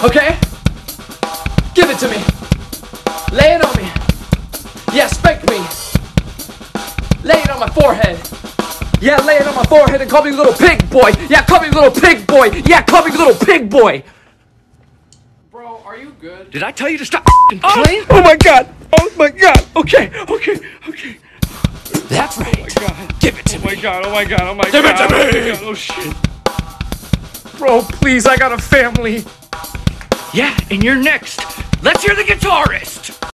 Okay? Give it to me. Lay it on me. Yeah, spank me. Lay it on my forehead. Yeah, lay it on my forehead and call me little pig boy. Yeah, call me little pig boy. Yeah, call me little pig boy. Bro, are you good? Did I tell you to stop playing? Oh my god. Oh my god. Okay. That's right. Oh my god. Give it to me. Oh my god. Oh my god. Oh my Give it god. to me. Oh my god. Oh shit. Bro, please, I got a family. Yeah, and you're next. Let's hear the guitarist.